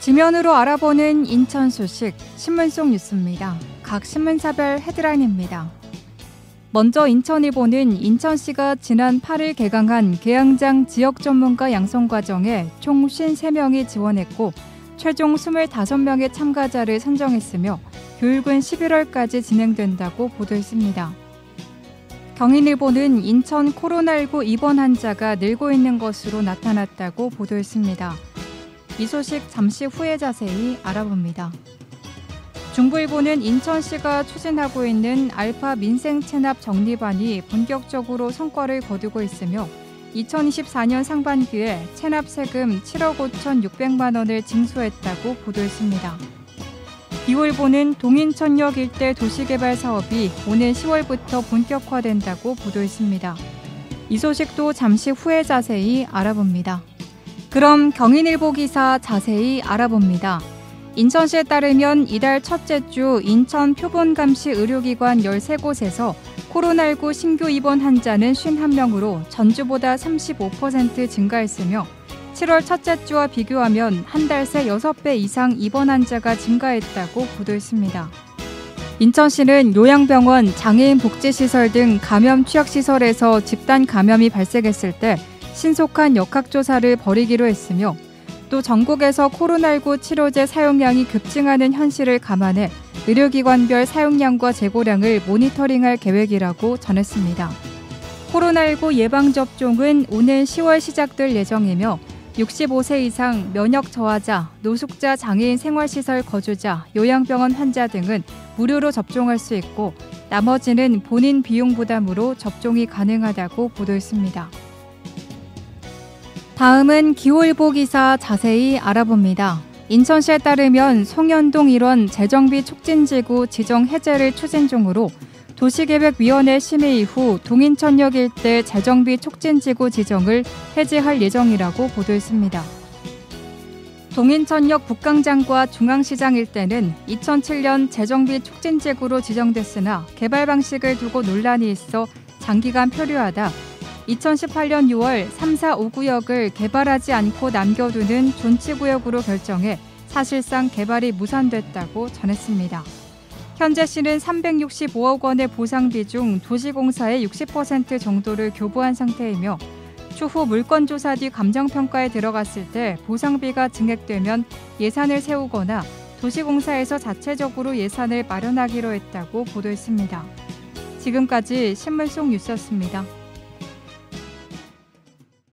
지면으로 알아보는 인천 소식, 신문 속 뉴스입니다. 각 신문사별 헤드라인입니다. 먼저 인천일보는 인천시가 지난 8일 개강한 계양장 지역 전문가 양성 과정에 총 53명이 지원했고 최종 25명의 참가자를 선정했으며 교육은 11월까지 진행된다고 보도했습니다. 경인일보는 인천 코로나19 입원 환자가 늘고 있는 것으로 나타났다고 보도했습니다. 이 소식 잠시 후에 자세히 알아봅니다. 중부일보는 인천시가 추진하고 있는 알파 민생 체납 정리반이 본격적으로 성과를 거두고 있으며 2024년 상반기에 체납 세금 7억 5,600만 원을 징수했다고 보도했습니다. 기후일보는 동인천역 일대 도시개발 사업이 오는 10월부터 본격화된다고 보도했습니다. 이 소식도 잠시 후에 자세히 알아봅니다. 그럼 경인일보 기사 자세히 알아봅니다. 인천시에 따르면 이달 첫째 주 인천 표본감시 의료기관 13곳에서 코로나19 신규 입원 환자는 51명으로 전주보다 35% 증가했으며 7월 첫째 주와 비교하면 한 달 새 6배 이상 입원 환자가 증가했다고 보도했습니다. 인천시는 요양병원, 장애인 복지시설 등 감염 취약시설에서 집단 감염이 발생했을 때 신속한 역학조사를 벌이기로 했으며 또 전국에서 코로나19 치료제 사용량이 급증하는 현실을 감안해 의료기관별 사용량과 재고량을 모니터링할 계획이라고 전했습니다. 코로나19 예방접종은 오는 10월 시작될 예정이며 65세 이상 면역 저하자, 노숙자, 장애인 생활시설 거주자, 요양병원 환자 등은 무료로 접종할 수 있고 나머지는 본인 비용 부담으로 접종이 가능하다고 보도했습니다. 다음은 기후일보 기사 자세히 알아봅니다. 인천시에 따르면 송현동 일원 재정비 촉진지구 지정 해제를 추진 중으로 도시계획위원회 심의 이후 동인천역 일대 재정비 촉진지구 지정을 해제할 예정이라고 보도했습니다. 동인천역 북광장과 중앙시장 일대는 2007년 재정비 촉진지구로 지정됐으나 개발 방식을 두고 논란이 있어 장기간 표류하다 2018년 6월 3, 4, 5구역을 개발하지 않고 남겨두는 존치구역으로 결정해 사실상 개발이 무산됐다고 전했습니다. 현재 시는 365억 원의 보상비 중 도시공사의 60% 정도를 교부한 상태이며 추후 물건조사 뒤 감정평가에 들어갔을 때 보상비가 증액되면 예산을 세우거나 도시공사에서 자체적으로 예산을 마련하기로 했다고 보도했습니다. 지금까지 신문 속 뉴스였습니다.